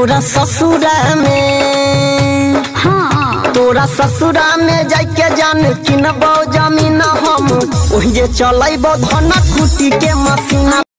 तोरा ससुरा में तोरा ससुरा में जाके जान किनबो जमीन हम ओहि जे चलैबो धन कुटी के मशीन।